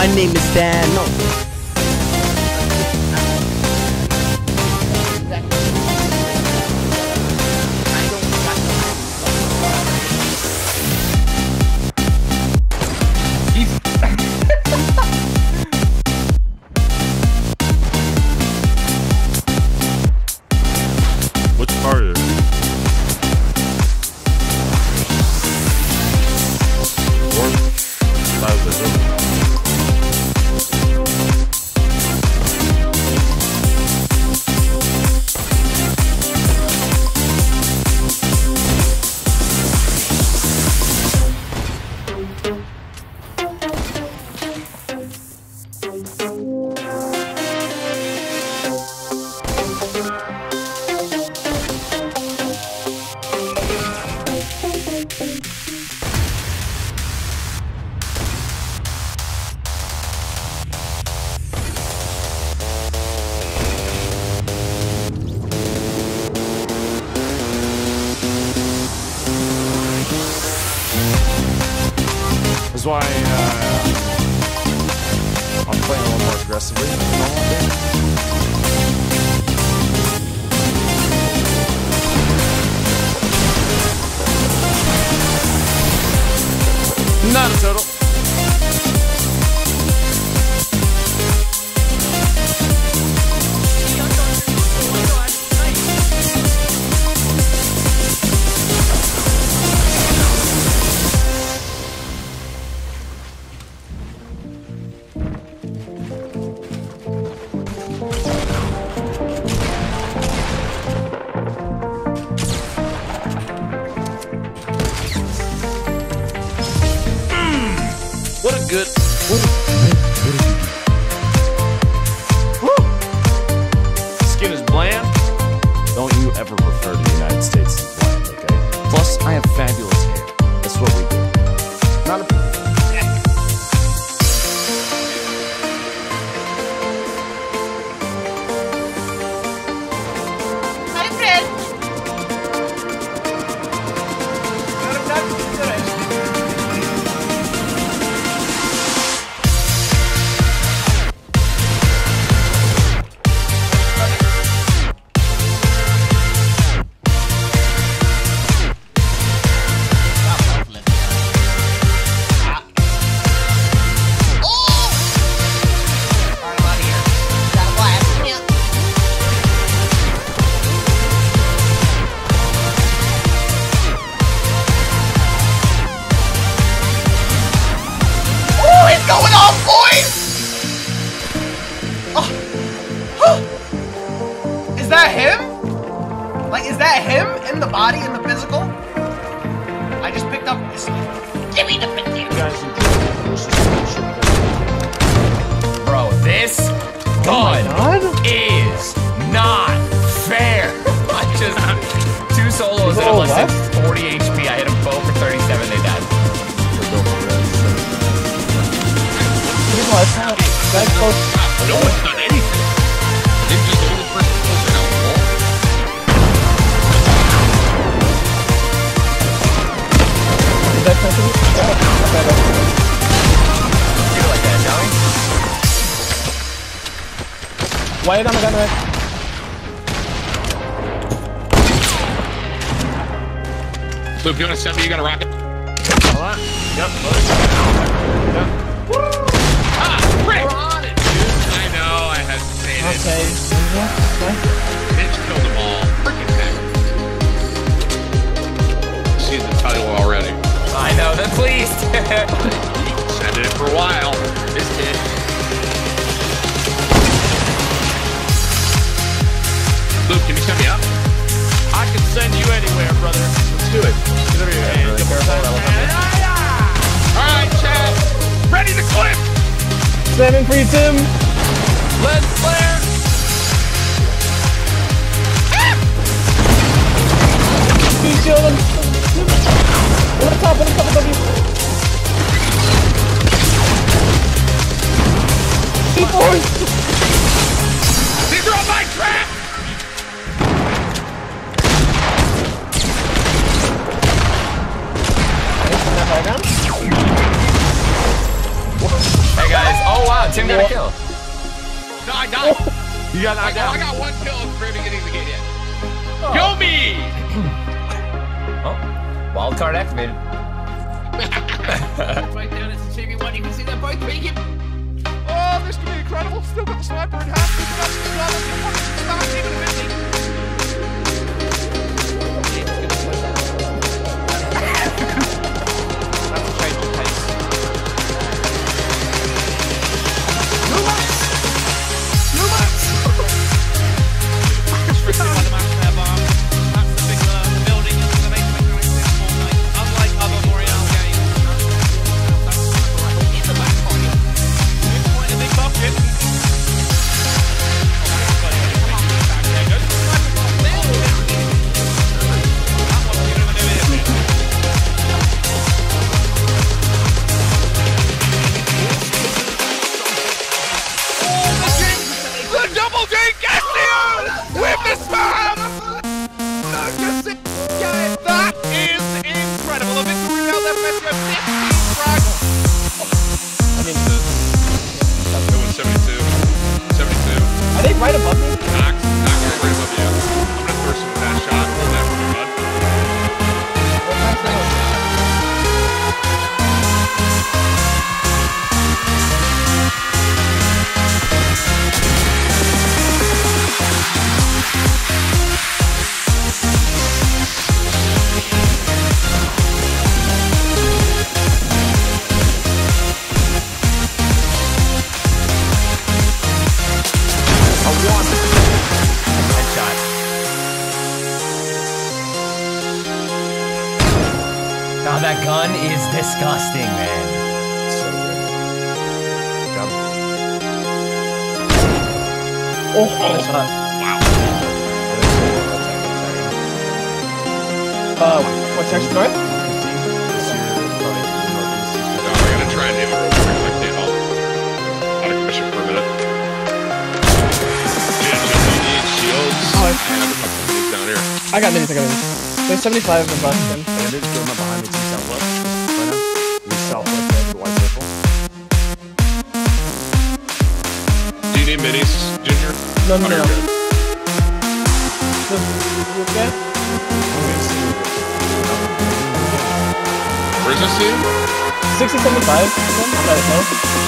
My name is Dan. No. Which part is it? That's why I'm playing a little more aggressively than normal. Not a total. What a good. Woo! Skin is bland. Don't you ever refer to the United States as bland, okay? Plus, I have fabulous hair. That's what we do. Not a. Hi, Fred. Going off, boys! Oh. Is that him? Like, is that him in the body, in the physical? I just picked up this. Give me the picture. Bro, this gun is not fair. I just two solos and I'm less than 40 HP. I hit them both for 37. They died. No one's done anything. They're just the only person close to the wall. Feel like that, Joey? Why on the gun right? Luke, you want to send me? You got a rocket? Hold on. Yep. Yep. We're on it, dude. I know, I hesitated. Okay. Mitch killed them all. Freaking heck. See the title already. I know, the pleased. Send it for a while. This did. Luke, can you send me up? I can send you anywhere, brother. Let's do it. Get over here. Alright, Chad. Ready to clip! Standing for you, Tim. Lens flare. Speed shield him. On the top of you. C4s. These are all my trap! Hey guys. Oh wow, Tim got a kill. No, I died. You got knocked out. I got one kill for beginning the game yet. Kill me! Oh, wild card activated. Right down, it's a 2v1. You can see them both beat him. Oh, this could be incredible. Still got the sniper in hand. He's got the gun. He's not even a 72. Are they right above me? Knox right above you. I'm gonna throw some fast shot. Hold that for me, bud. God, that gun is disgusting, man. Oh, nice shot. What's next, north? No, I gotta try and nail it real quick. I can't help. Out of commission for a minute. Shields. Oh, And I'm down here. I got minis. There's 75 in the bus. Bandage going up behind me to southwest. Right now. We southwest of the white circle. Do you need minis, Ginger? No. Oh, you're good. You okay? Where's this team? 60, 75. I'm not a hill.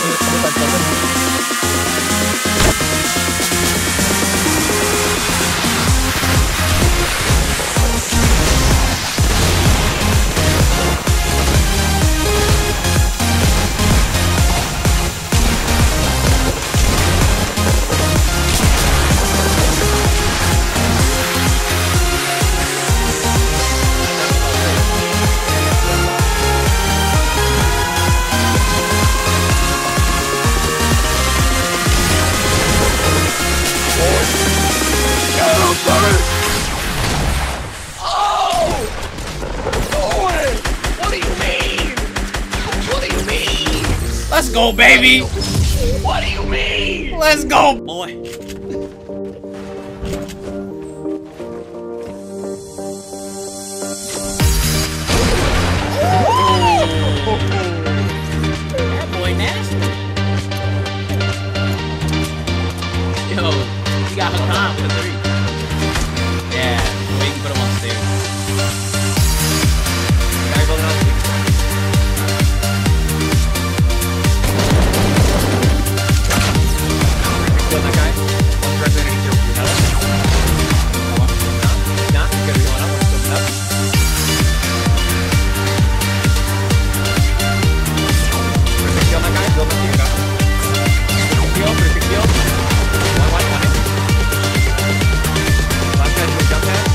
75. Let's go, baby! What do you mean? Let's go, boy! That boy nasty. Yo, he got Hakan with a 3. Yeah, we can put him on stage. Guy rolling on stage. Kill that guy. Directly underneath your head. Nah, you gotta be going up. Open up. Kill that guy. Kill that guy. Kill. Pretty kill. One white, one hit. Last guy to a jump pad.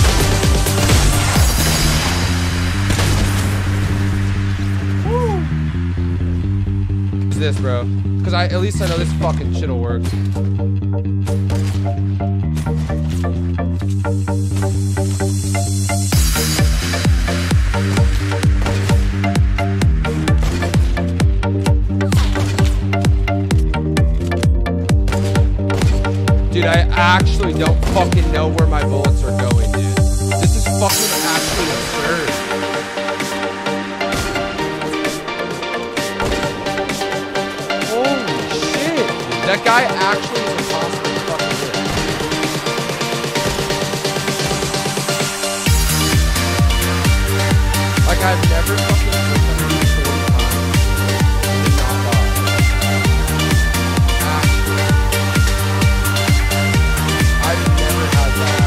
What's this, bro? Because at least I know this fucking shit'll work. Dude, I actually don't fucking know where my bullets are going, dude. This is fucking actually absurd. That guy actually is impossible to fucking hit. Like, I've never fucking hit somebody 40 times and did not die. Actually. I've never had that.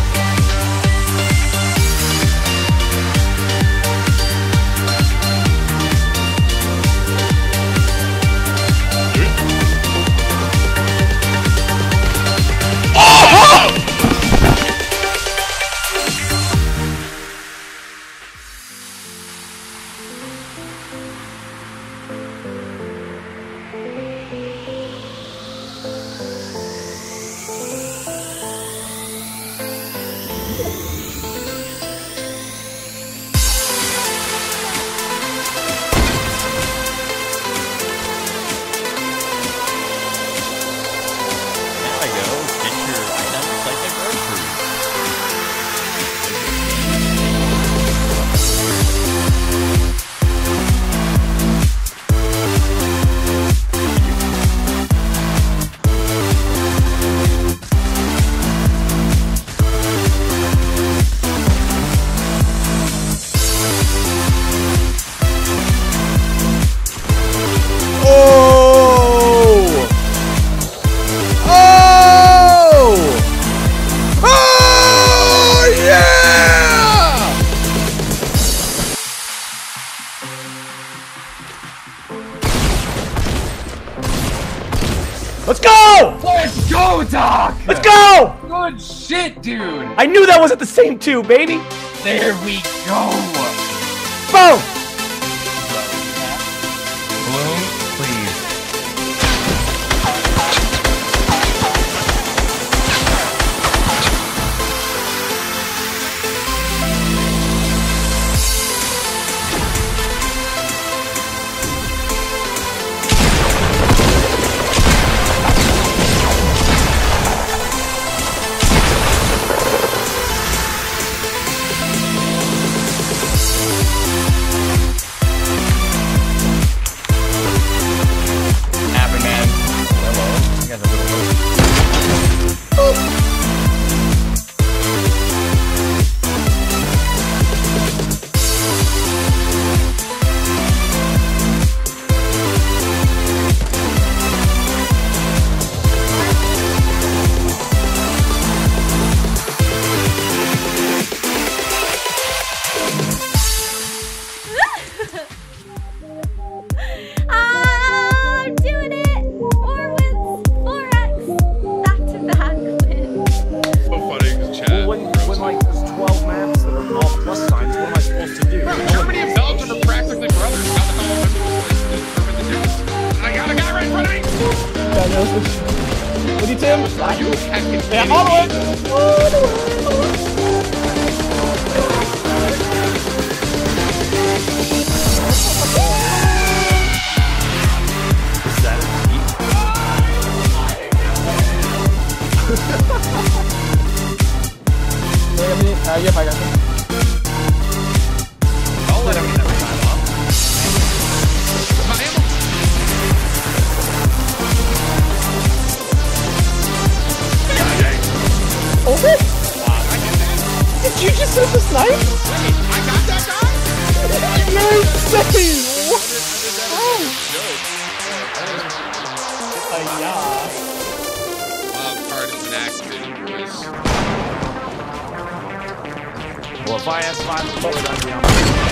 Let's go! Let's go, Doc! Let's go! Good shit, dude! I knew that wasn't the same two, baby! There we go! Boom! Bloom, please. I'm doing it! 4 wins, 4x, back-to-back wins. So funny because chat. When like there's 12 maps that are all plus signs, what am I supposed to do? Germany and Belgium are practically brothers. How the hell am I supposed to I got a guy right in front of me! What do you, Tim? Are you heckin' Yeah, kidding all the way. me? All the way. Is that a Jeep? Yep, I got it. Don't let him get that time off. My ammo. Hold it? Did you just hit the snipe? Wait, I got that guy? You're insane! What? Yeah. Wild card is an accident, boys. Well, if I have 5 before, that'd be on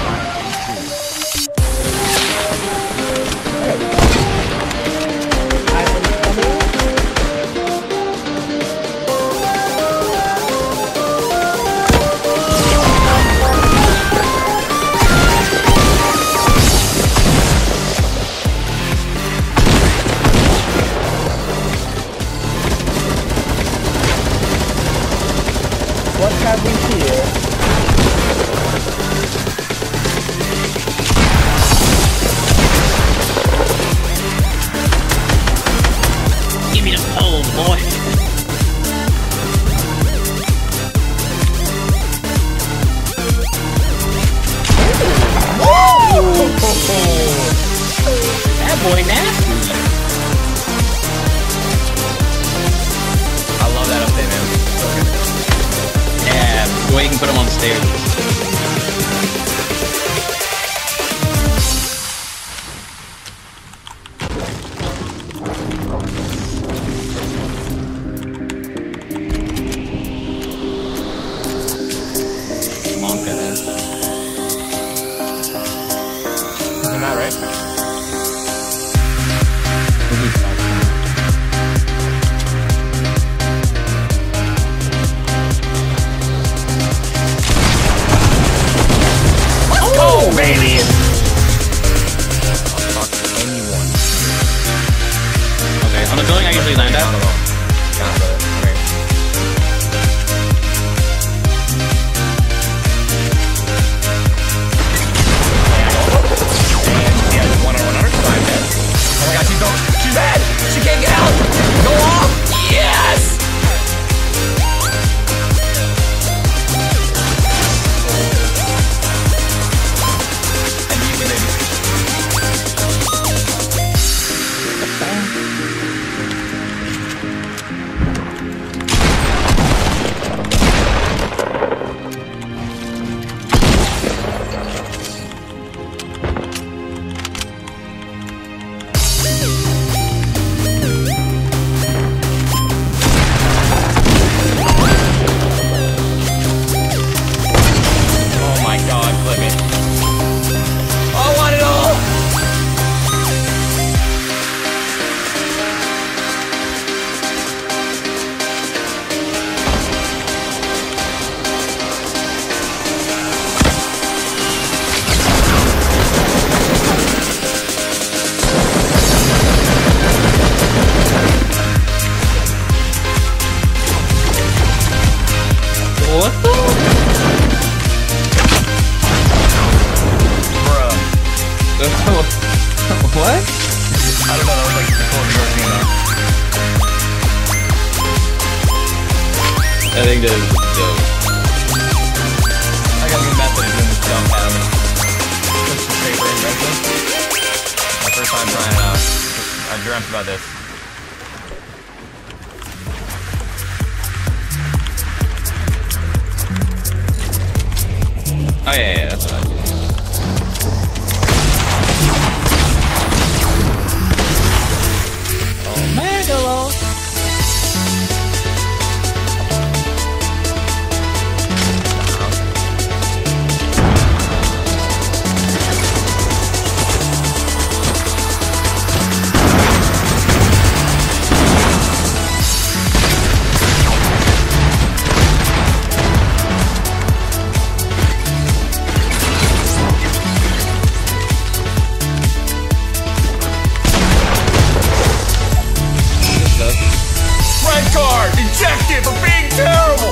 What have we here? Give me the pole, boy. That boy nasty. stairs. Monka is. Isn't that right? Oh, baby! I'll talk to anyone. Okay, on the building I usually land at. Got it. Great. And yeah, 100. Oh my god, she's dead! She can't get out! Go off! Yes! And you, baby. Oh my god, flip it. I want it all! What the? Bruh. What? I don't know, that was like the cool version of I think that is dope. I got a new method of doing this jump at him. Just the paper invention. My first time trying it out. I dreamt about this. Oh yeah, that's what I do. Oh, Megalo! Red card! Ejected for being terrible!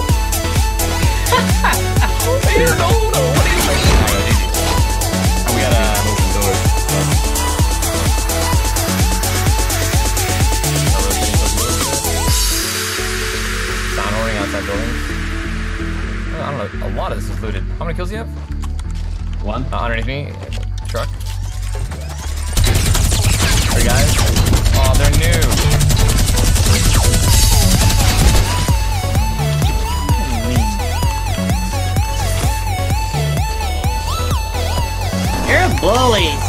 Here, no, what do you mean? We gotta open doors. Sound horning outside buildings. I don't know, a lot of this is looted. How many kills do you have? One. Underneath me, truck. 3 guys. Oh, they're new. You're a bully.